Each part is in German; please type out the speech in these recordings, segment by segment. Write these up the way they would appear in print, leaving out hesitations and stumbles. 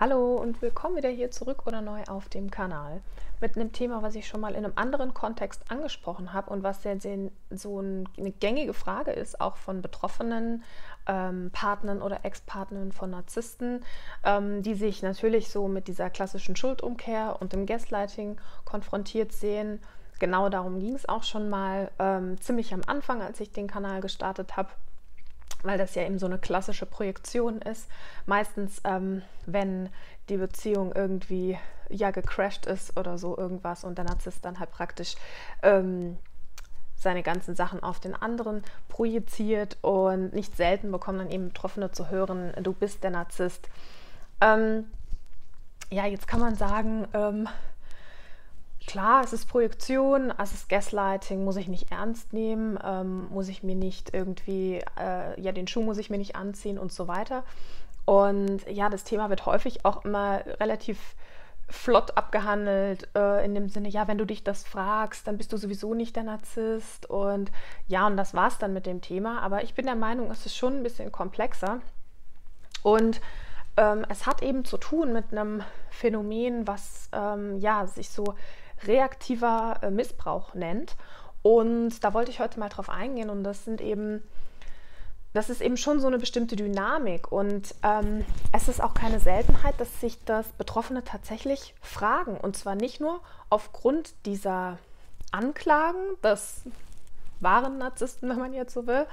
Hallo und willkommen wieder hier zurück oder neu auf dem Kanal mit einem Thema, was ich schon mal in einem anderen Kontext angesprochen habe und was eine gängige Frage ist, auch von betroffenen Partnern oder Ex-Partnern von Narzissten, die sich natürlich so mit dieser klassischen Schuldumkehr und dem Gaslighting konfrontiert sehen. Genau darum ging es auch schon mal ziemlich am Anfang, als ich den Kanal gestartet habe, weil das ja eben so eine klassische Projektion ist. Meistens, wenn die Beziehung irgendwie ja gecrashed ist oder so irgendwas und der Narzisst dann halt praktisch seine ganzen Sachen auf den anderen projiziert, und nicht selten bekommen dann eben Betroffene zu hören, du bist der Narzisst. Ja, jetzt kann man sagen, klar, es ist Projektion, es ist Gaslighting, muss ich nicht ernst nehmen, muss ich mir nicht irgendwie, den Schuh muss ich mir nicht anziehen und so weiter. Und ja, das Thema wird häufig auch immer relativ flott abgehandelt, in dem Sinne, ja, wenn du dich das fragst, dann bist du sowieso nicht der Narzisst. Und ja, und das war's dann mit dem Thema. Aber ich bin der Meinung, es ist schon ein bisschen komplexer. Und es hat eben zu tun mit einem Phänomen, was sich so reaktiver Missbrauch nennt. Und da wollte ich heute mal drauf eingehen. Und das ist eben schon so eine bestimmte Dynamik. Und es ist auch keine Seltenheit, dass sich das Betroffene tatsächlich fragen. Und zwar nicht nur aufgrund dieser Anklagen des wahren Narzissten, wenn man jetzt so will,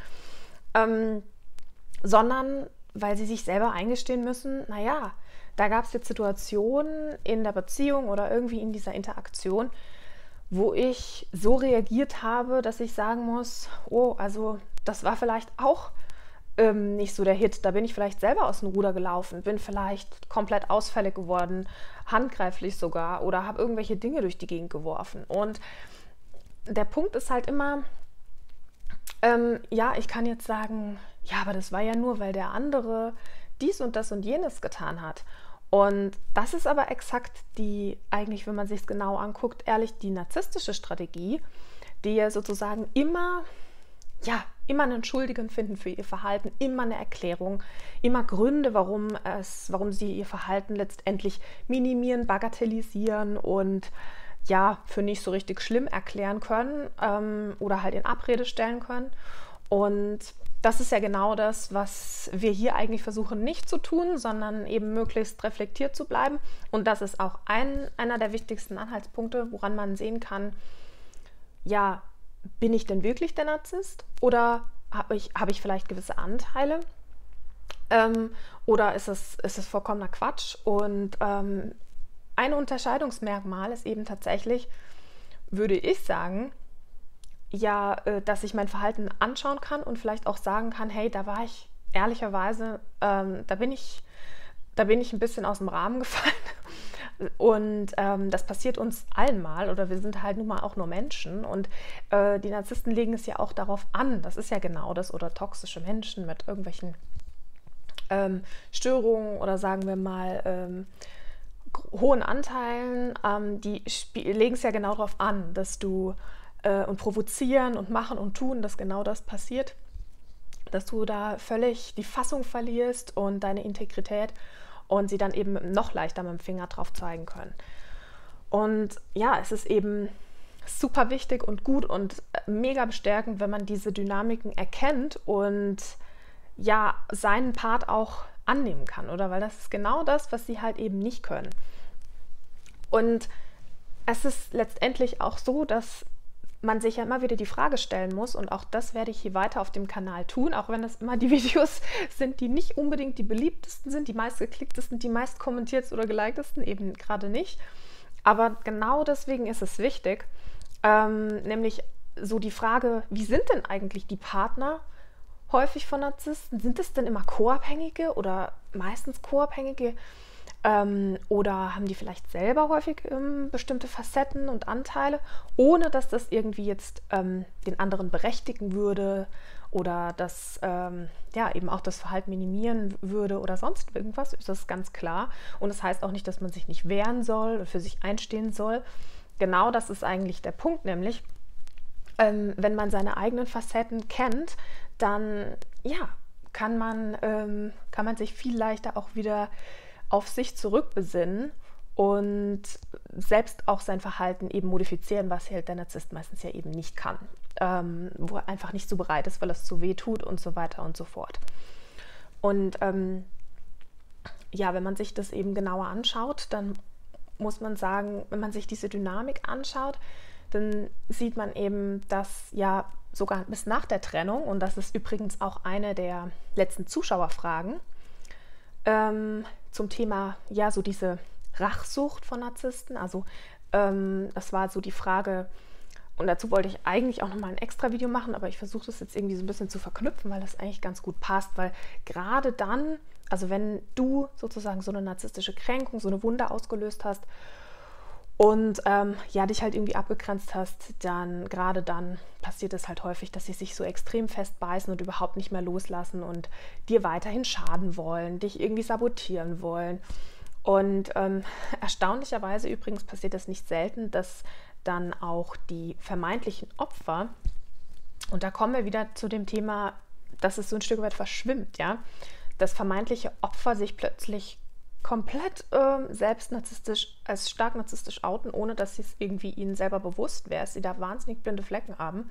sondern weil sie sich selber eingestehen müssen, naja, da gab es jetzt Situationen in der Beziehung oder irgendwie in dieser Interaktion, wo ich so reagiert habe, dass ich sagen muss, oh, also das war vielleicht auch nicht so der Hit. Da bin ich vielleicht selber aus dem Ruder gelaufen, bin vielleicht komplett ausfällig geworden, handgreiflich sogar, oder habe irgendwelche Dinge durch die Gegend geworfen. Und der Punkt ist halt immer, ich kann jetzt sagen, ja, aber das war ja nur, weil der andere dies und das und jenes getan hat. Und das ist aber exakt eigentlich, wenn man sich es genau anguckt, ehrlich die narzisstische Strategie, die ja sozusagen immer einen Schuldigen finden für ihr Verhalten, immer eine Erklärung, immer Gründe, warum sie ihr Verhalten letztendlich minimieren, bagatellisieren und ja, für nicht so richtig schlimm erklären können oder halt in Abrede stellen können. Und das ist ja genau das, was wir hier eigentlich versuchen nicht zu tun, sondern eben möglichst reflektiert zu bleiben. Und das ist auch einer der wichtigsten Anhaltspunkte, woran man sehen kann, ja, bin ich denn wirklich der Narzisst oder habe ich vielleicht gewisse Anteile? Oder ist es vollkommener Quatsch? Und ein Unterscheidungsmerkmal ist eben tatsächlich, würde ich sagen, ja, dass ich mein Verhalten anschauen kann und vielleicht auch sagen kann, hey, da war ich ehrlicherweise, da bin ich ein bisschen aus dem Rahmen gefallen. Und das passiert uns allen mal, oder wir sind halt nun mal auch nur Menschen. Und die Narzissten legen es ja auch darauf an, das ist ja genau das, oder toxische Menschen mit irgendwelchen Störungen oder sagen wir mal hohen Anteilen, die legen es ja genau darauf an, dass du und provozieren und machen und tun, dass genau das passiert, dass du da völlig die Fassung verlierst und deine Integrität und sie dann eben noch leichter mit dem Finger drauf zeigen können. Und ja, es ist eben super wichtig und gut und mega bestärkend, wenn man diese Dynamiken erkennt und ja, seinen Part auch annehmen kann, oder? Weil das ist genau das, was sie halt eben nicht können. Und es ist letztendlich auch so, dass man sich ja immer wieder die Frage stellen muss, und auch das werde ich hier weiter auf dem Kanal tun, auch wenn das immer die Videos sind, die nicht unbedingt die beliebtesten sind, die meistgeklicktesten, die meist kommentiertesten oder geliktesten, eben gerade nicht. Aber genau deswegen ist es wichtig, nämlich so die Frage, wie sind denn eigentlich die Partner häufig von Narzissten? Sind es denn immer Co-Abhängige oder meistens Co-Abhängige? Oder haben die vielleicht selber häufig bestimmte Facetten und Anteile, ohne dass das irgendwie jetzt den anderen berechtigen würde oder das eben auch das Verhalten minimieren würde oder sonst irgendwas, ist das ganz klar. Und das heißt auch nicht, dass man sich nicht wehren soll oder für sich einstehen soll. Genau das ist eigentlich der Punkt, nämlich wenn man seine eigenen Facetten kennt, dann ja, kann man sich viel leichter auch wieder auf sich zurückbesinnen und selbst auch sein Verhalten eben modifizieren, was halt der Narzisst meistens ja eben nicht kann, wo er einfach nicht so bereit ist, weil es zu weh tut und so weiter und so fort. Und ja, wenn man sich das eben genauer anschaut, dann muss man sagen, wenn man sich diese Dynamik anschaut, dann sieht man eben, dass ja sogar bis nach der Trennung, und das ist übrigens auch eine der letzten Zuschauerfragen, zum Thema, ja, so diese Rachsucht von Narzissten. Also das war so die Frage, und dazu wollte ich eigentlich auch nochmal ein extra Video machen, aber ich versuche das jetzt irgendwie so ein bisschen zu verknüpfen, weil das eigentlich ganz gut passt, weil gerade dann, also wenn du sozusagen so eine narzisstische Kränkung, so eine Wunde ausgelöst hast und ja, dich halt irgendwie abgegrenzt hast, dann gerade dann passiert es halt häufig, dass sie sich so extrem festbeißen und überhaupt nicht mehr loslassen und dir weiterhin schaden wollen, dich irgendwie sabotieren wollen. Und erstaunlicherweise übrigens passiert das nicht selten, dass dann auch die vermeintlichen Opfer, und da kommen wir wieder zu dem Thema, dass es so ein Stück weit verschwimmt, ja, dass vermeintliche Opfer sich plötzlich komplett selbst narzisstisch, als stark narzisstisch outen, ohne dass sie es irgendwie ihnen selber bewusst wäre, dass sie da wahnsinnig blinde Flecken haben.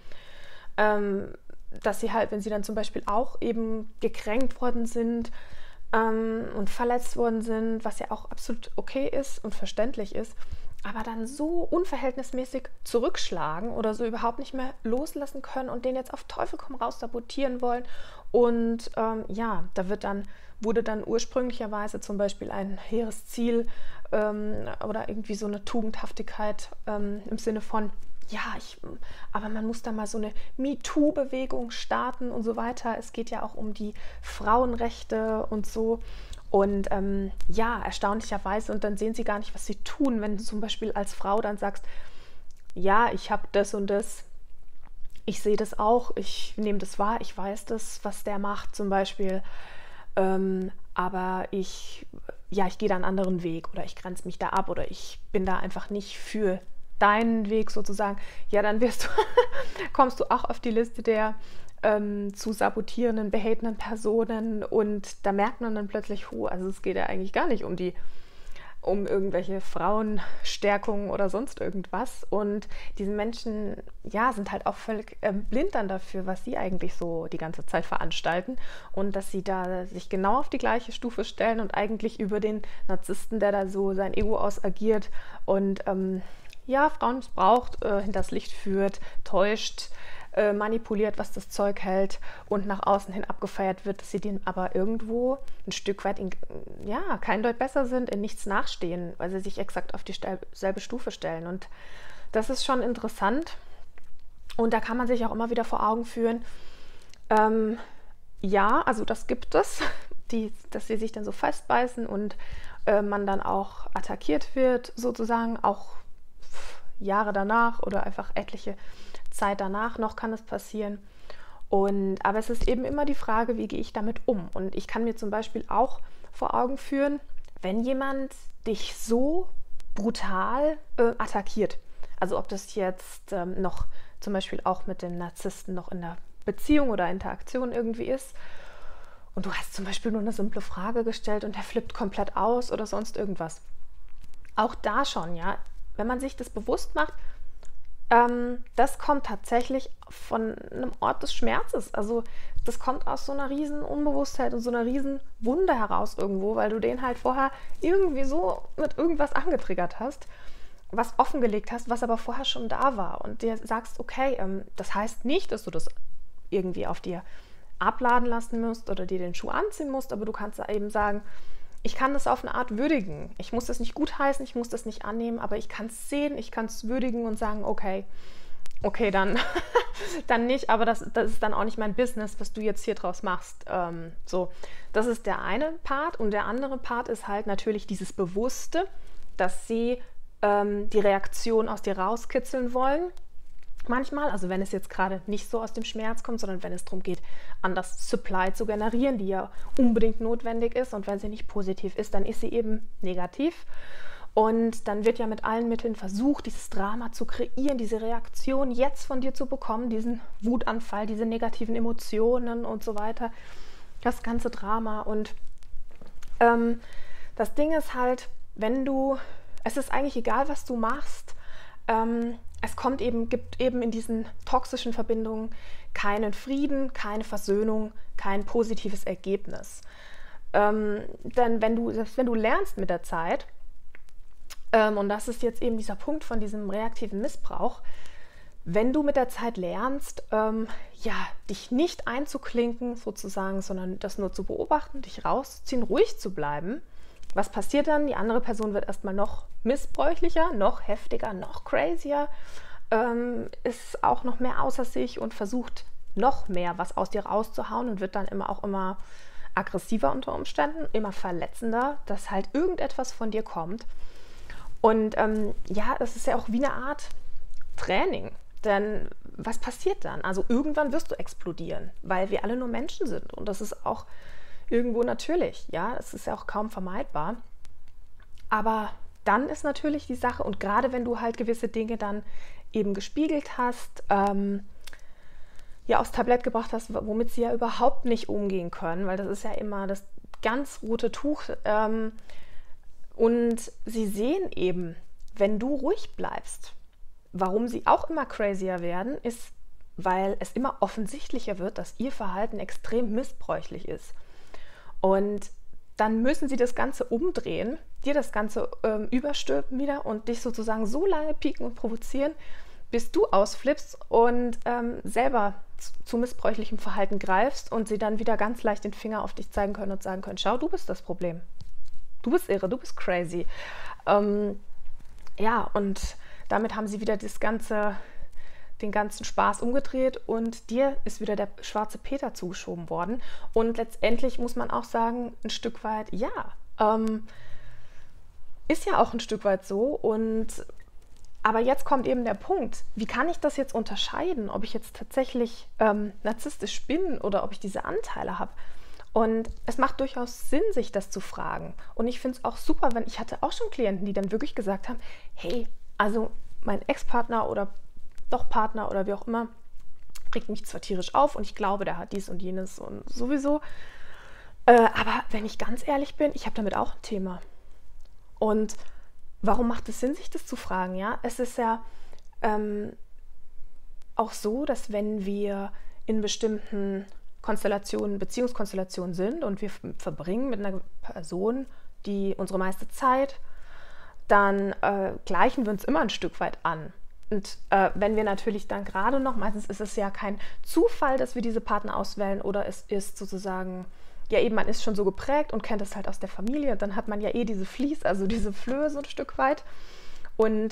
Dass sie halt, wenn sie dann zum Beispiel auch eben gekränkt worden sind und verletzt worden sind, was ja auch absolut okay ist und verständlich ist, aber dann so unverhältnismäßig zurückschlagen oder so überhaupt nicht mehr loslassen können und den jetzt auf Teufel komm raus sabotieren wollen. Und ja, da wurde dann ursprünglicherweise zum Beispiel ein hehres Ziel oder irgendwie so eine Tugendhaftigkeit im Sinne von, ja, aber man muss da mal so eine MeToo-Bewegung starten und so weiter. Es geht ja auch um die Frauenrechte und so. Und ja, erstaunlicherweise, und dann sehen sie gar nicht, was sie tun, wenn du zum Beispiel als Frau dann sagst, ja, ich habe das und das, ich sehe das auch, ich nehme das wahr, ich weiß das, was der macht zum Beispiel, aber ich gehe da einen anderen Weg oder ich grenze mich da ab oder ich bin da einfach nicht für deinen Weg sozusagen, ja, dann kommst du auch auf die Liste der zu sabotierenden, behatenden Personen, und da merkt man dann plötzlich, also es geht ja eigentlich gar nicht um irgendwelche Frauenstärkung oder sonst irgendwas, und diese Menschen, ja, sind halt auch völlig blind dann dafür, was sie eigentlich so die ganze Zeit veranstalten, und dass sie da sich genau auf die gleiche Stufe stellen und eigentlich über den Narzissten, der da so sein Ego ausagiert und ja, Frauen missbraucht, hinters Licht führt, täuscht, manipuliert, was das Zeug hält und nach außen hin abgefeiert wird, dass sie denen aber irgendwo ein Stück weit kein Deut besser sind, in nichts nachstehen, weil sie sich exakt auf dieselbe Stufe stellen. Und das ist schon interessant. Und da kann man sich auch immer wieder vor Augen führen, ja, also das gibt es, dass sie sich dann so festbeißen und man dann auch attackiert wird, sozusagen, auch Jahre danach oder einfach etliche Zeit danach noch kann es passieren. Aber es ist eben immer die Frage, wie gehe ich damit um? Und ich kann mir zum Beispiel auch vor Augen führen, wenn jemand dich so brutal attackiert, also ob das jetzt noch zum Beispiel auch mit dem Narzissten noch in der Beziehung oder Interaktion irgendwie ist, und du hast zum Beispiel nur eine simple Frage gestellt und der flippt komplett aus oder sonst irgendwas. Auch da schon, ja, wenn man sich das bewusst macht, das kommt tatsächlich von einem Ort des Schmerzes. Also das kommt aus so einer riesen Unbewusstheit und so einer riesen Wunde heraus irgendwo, weil du den halt vorher irgendwie so mit irgendwas angetriggert hast, was offengelegt hast, was aber vorher schon da war. Und dir sagst, okay, das heißt nicht, dass du das irgendwie auf dir abladen lassen musst oder dir den Schuh anziehen musst, aber du kannst eben sagen, ich kann das auf eine Art würdigen. Ich muss das nicht gutheißen, ich muss das nicht annehmen, aber ich kann es sehen, ich kann es würdigen und sagen, okay, dann, dann nicht, aber das ist dann auch nicht mein Business, was du jetzt hier draus machst. So, das ist der eine Part, und der andere Part ist halt natürlich dieses Bewusste, dass sie die Reaktion aus dir rauskitzeln wollen. Manchmal, also wenn es jetzt gerade nicht so aus dem Schmerz kommt, sondern wenn es darum geht, anders Supply zu generieren, die ja unbedingt notwendig ist, und wenn sie nicht positiv ist, dann ist sie eben negativ. Und dann wird ja mit allen Mitteln versucht, dieses Drama zu kreieren, diese Reaktion jetzt von dir zu bekommen, diesen Wutanfall, diese negativen Emotionen und so weiter, das ganze Drama. Und Das Ding ist halt, es ist eigentlich egal, was du machst, gibt eben in diesen toxischen Verbindungen keinen Frieden, keine Versöhnung, kein positives Ergebnis. Denn selbst wenn du lernst mit der Zeit, und das ist jetzt eben dieser Punkt von diesem reaktiven Missbrauch, wenn du mit der Zeit lernst, dich nicht einzuklinken sozusagen, sondern das nur zu beobachten, dich rauszuziehen, ruhig zu bleiben, was passiert dann? Die andere Person wird erstmal noch missbräuchlicher, noch heftiger, noch crazier, ist auch noch mehr außer sich und versucht noch mehr was aus dir rauszuhauen und wird dann immer aggressiver unter Umständen, immer verletzender, dass halt irgendetwas von dir kommt. Und das ist ja auch wie eine Art Training. Denn was passiert dann? Also irgendwann wirst du explodieren, weil wir alle nur Menschen sind. Und das ist auch irgendwo natürlich. Ja, es ist ja auch kaum vermeidbar. Aber dann ist natürlich die Sache, und gerade wenn du halt gewisse Dinge dann eben gespiegelt hast, aufs Tablett gebracht hast, womit sie ja überhaupt nicht umgehen können, weil das ist ja immer das ganz rote Tuch. Und sie sehen eben, wenn du ruhig bleibst, warum sie auch immer crazier werden, ist, weil es immer offensichtlicher wird, dass ihr Verhalten extrem missbräuchlich ist. Und dann müssen sie das Ganze umdrehen, dir das Ganze überstülpen wieder und dich sozusagen so lange pieken und provozieren, bis du ausflippst und selber zu missbräuchlichem Verhalten greifst und sie dann wieder ganz leicht den Finger auf dich zeigen können und sagen können, schau, du bist das Problem. Du bist irre, du bist crazy. Und damit haben sie wieder den ganzen Spaß umgedreht und dir ist wieder der schwarze Peter zugeschoben worden. Und letztendlich muss man auch sagen, ein Stück weit, ist ja auch ein Stück weit so. Aber jetzt kommt eben der Punkt, wie kann ich das jetzt unterscheiden, ob ich jetzt tatsächlich narzisstisch bin oder ob ich diese Anteile habe? Und es macht durchaus Sinn, sich das zu fragen. Und ich finde es auch super, ich hatte auch schon Klienten, die dann wirklich gesagt haben, hey, also mein Ex-Partner oder doch Partner oder wie auch immer, regt mich zwar tierisch auf und ich glaube, der hat dies und jenes und sowieso. Aber wenn ich ganz ehrlich bin, ich habe damit auch ein Thema. Und warum macht es Sinn, sich das zu fragen? Ja, es ist ja auch so, dass wenn wir in bestimmten Beziehungskonstellationen sind und wir verbringen mit einer Person die unsere meiste Zeit, dann gleichen wir uns immer ein Stück weit an. Und wenn wir natürlich dann gerade noch, meistens ist es ja kein Zufall, dass wir diese Partner auswählen oder es ist sozusagen, man ist schon so geprägt und kennt es halt aus der Familie, dann hat man ja diese diese Flöhe so ein Stück weit. Und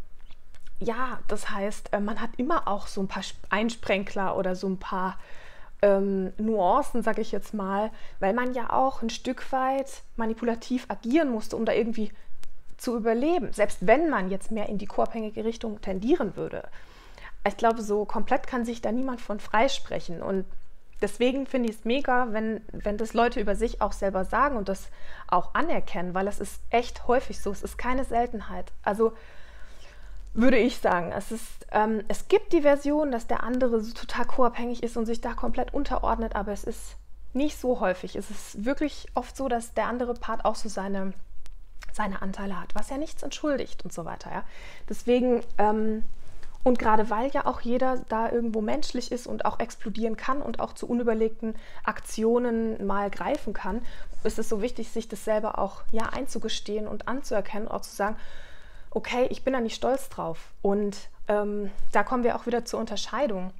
das heißt, man hat immer auch so ein paar Einsprenkler oder so ein paar Nuancen, sage ich jetzt mal, weil man ja auch ein Stück weit manipulativ agieren musste, um da irgendwie zu überleben, selbst wenn man jetzt mehr in die co-abhängige Richtung tendieren würde. Ich glaube, so komplett kann sich da niemand von freisprechen und deswegen finde ich es mega, wenn das Leute über sich auch selber sagen und das auch anerkennen, weil es ist echt häufig so, es ist keine Seltenheit. Also würde ich sagen, es gibt die Version, dass der andere so total co-abhängig ist und sich da komplett unterordnet, aber es ist nicht so häufig. Es ist wirklich oft so, dass der andere Part auch so seine Anteile hat, was ja nichts entschuldigt und so weiter. Ja? Deswegen, und gerade weil ja auch jeder da irgendwo menschlich ist und auch explodieren kann und auch zu unüberlegten Aktionen mal greifen kann, ist es so wichtig, sich das selber auch einzugestehen und anzuerkennen, auch zu sagen, okay, ich bin da nicht stolz drauf. Und da kommen wir auch wieder zur Unterscheidung.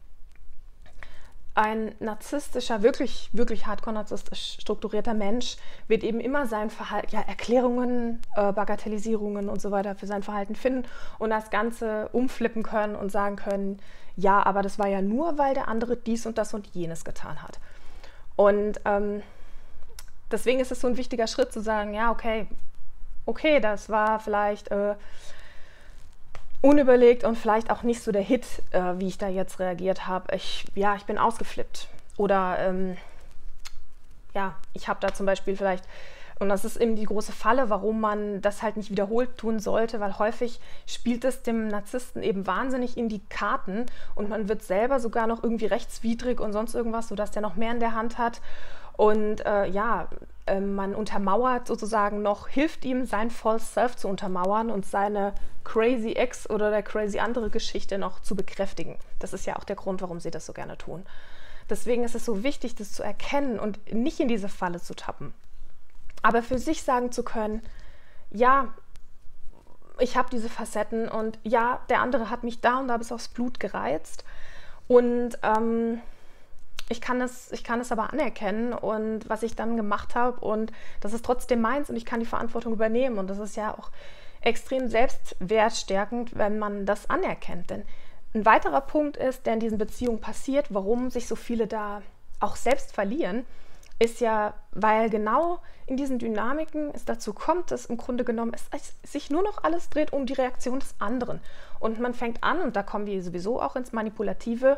Ein narzisstischer, wirklich, wirklich hardcore narzisstisch strukturierter Mensch wird eben immer sein Verhalten, Erklärungen, Bagatellisierungen und so weiter für sein Verhalten finden und das Ganze umflippen können und sagen können, ja, aber das war ja nur, weil der andere dies und das und jenes getan hat. Und deswegen ist es so ein wichtiger Schritt zu sagen, ja, okay, das war vielleicht unüberlegt und vielleicht auch nicht so der Hit, wie ich da jetzt reagiert habe. Ich bin ausgeflippt. Oder ich habe da zum Beispiel vielleicht, und das ist eben die große Falle, warum man das halt nicht wiederholt tun sollte, weil häufig spielt es dem Narzissten eben wahnsinnig in die Karten und man wird selber sogar noch irgendwie rechtswidrig und sonst irgendwas, sodass der noch mehr in der Hand hat. Und man untermauert sozusagen noch, hilft ihm, sein False Self zu untermauern und seine crazy Ex oder der crazy andere Geschichte noch zu bekräftigen. Das ist ja auch der Grund, warum sie das so gerne tun. Deswegen ist es so wichtig, das zu erkennen und nicht in diese Falle zu tappen. Aber für sich sagen zu können, ja, ich habe diese Facetten und ja, der andere hat mich da und da bis aufs Blut gereizt und ich kann es aber anerkennen und was ich dann gemacht habe und das ist trotzdem meins und ich kann die Verantwortung übernehmen und das ist ja auch extrem selbstwertstärkend, wenn man das anerkennt. Denn ein weiterer Punkt ist, der in diesen Beziehungen passiert, warum sich so viele da auch selbst verlieren, ist ja, weil genau in diesen Dynamiken es dazu kommt, dass im Grunde genommen es sich nur noch alles dreht um die Reaktion des anderen. Und man fängt an, und da kommen wir sowieso auch ins Manipulative,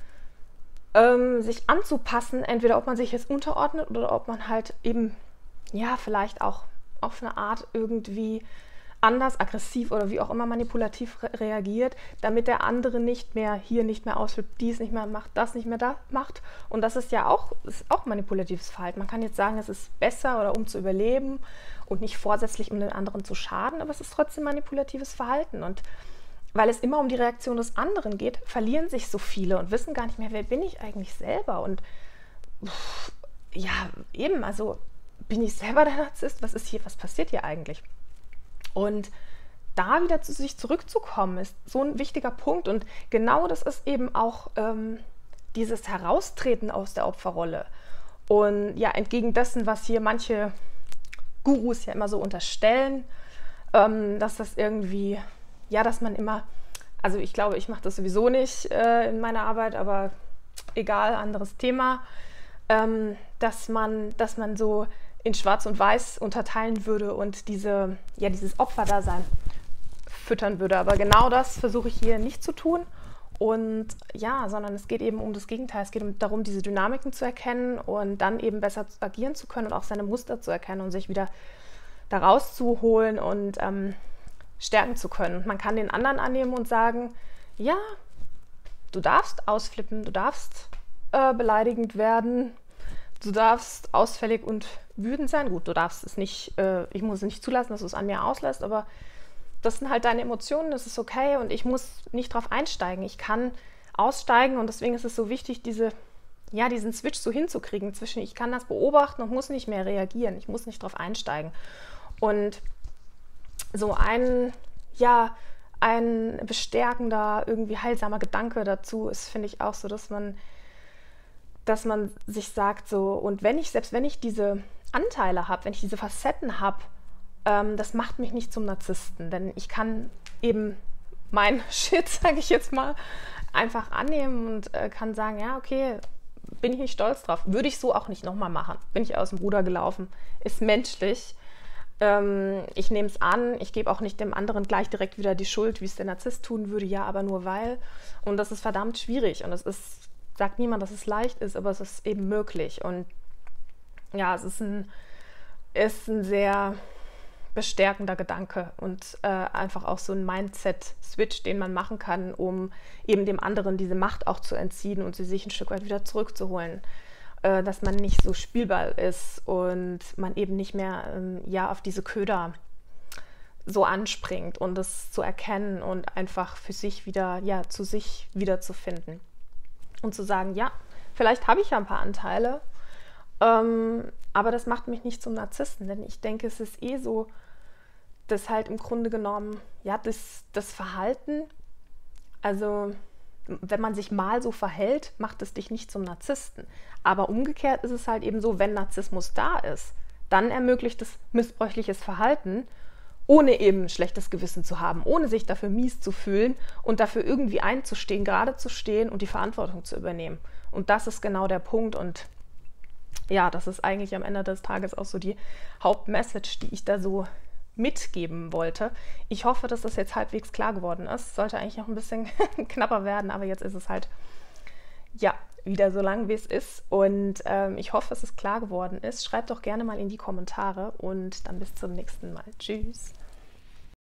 sich anzupassen, entweder ob man sich jetzt unterordnet oder ob man halt eben, ja, vielleicht auch auf eine Art irgendwie anders, aggressiv oder wie auch immer manipulativ reagiert, damit der andere nicht mehr ausflippt, dies nicht mehr macht, das nicht mehr da macht. Und das ist ja auch manipulatives Verhalten. Man kann jetzt sagen, es ist besser oder um zu überleben und nicht vorsätzlich, um den anderen zu schaden, aber es ist trotzdem manipulatives Verhalten. Und weil es immer um die Reaktion des anderen geht, verlieren sich so viele und wissen gar nicht mehr, wer bin ich eigentlich selber? Und ja, eben, also bin ich selber der Narzisst? Was passiert hier eigentlich? Und da wieder zu sich zurückzukommen, ist so ein wichtiger Punkt. Und genau das ist eben auch dieses Heraustreten aus der Opferrolle. Und ja, entgegen dessen, was hier manche Gurus ja immer so unterstellen, dass das irgendwie, ja, dass man immer, also ich glaube, ich mache das sowieso nicht in meiner Arbeit, aber egal, anderes Thema, dass man so in Schwarz und Weiß unterteilen würde und dieses Opferdasein füttern würde. Aber genau das versuche ich hier nicht zu tun. Und ja, sondern es geht eben um das Gegenteil. Es geht darum, diese Dynamiken zu erkennen und dann eben besser agieren zu können und auch seine Muster zu erkennen und sich wieder da rauszuholen und stärken zu können. Und man kann den anderen annehmen und sagen, ja, du darfst ausflippen, du darfst beleidigend werden, du darfst ausfällig und wütend sein. Gut, du darfst es nicht, ich muss es nicht zulassen, dass du es an mir auslässt, aber das sind halt deine Emotionen, das ist okay und ich muss nicht drauf einsteigen. Ich kann aussteigen und deswegen ist es so wichtig, diesen Switch so hinzukriegen zwischen, ich kann das beobachten und muss nicht mehr reagieren, ich muss nicht drauf einsteigen. Und so ein bestärkender, irgendwie heilsamer Gedanke dazu ist, finde ich auch so, dass man sich sagt so, und selbst wenn ich diese Anteile habe, wenn ich diese Facetten habe, das macht mich nicht zum Narzissten, denn ich kann eben mein Shit, sage ich jetzt mal, einfach annehmen und kann sagen, ja, okay, bin ich nicht stolz drauf, würde ich so auch nicht nochmal machen, bin ich aus dem Ruder gelaufen, ist menschlich, ich nehme es an, ich gebe auch nicht dem anderen gleich direkt wieder die Schuld, wie es der Narzisst tun würde, ja, aber nur weil, und das ist verdammt schwierig und es ist, sagt niemand, dass es leicht ist, aber es ist eben möglich und ja, es ist ein sehr bestärkender Gedanke und einfach auch so ein Mindset-Switch, den man machen kann, um eben dem anderen diese Macht auch zu entziehen und sie sich ein Stück weit wieder zurückzuholen. Dass man nicht so Spielball ist und man eben nicht mehr auf diese Köder so anspringt und das zu erkennen und einfach für sich wieder, zu sich wiederzufinden. Und zu sagen, ja, vielleicht habe ich ja ein paar Anteile, aber das macht mich nicht zum Narzissten, denn ich denke, es ist so, dass halt im Grunde genommen, ja, das Verhalten, also wenn man sich mal so verhält, macht es dich nicht zum Narzissten. Aber umgekehrt ist es halt eben so, wenn Narzissmus da ist, dann ermöglicht es missbräuchliches Verhalten, ohne eben schlechtes Gewissen zu haben, ohne sich dafür mies zu fühlen und dafür irgendwie einzustehen, gerade zu stehen und die Verantwortung zu übernehmen. Und das ist genau der Punkt und ja, das ist eigentlich am Ende des Tages auch so die Hauptmessage, die ich da so mitgeben wollte. Ich hoffe, dass das jetzt halbwegs klar geworden ist. Sollte eigentlich noch ein bisschen knapper werden, aber jetzt ist es halt, wieder so lang, wie es ist. Und ich hoffe, dass es klar geworden ist. Schreibt doch gerne mal in die Kommentare und dann bis zum nächsten Mal. Tschüss.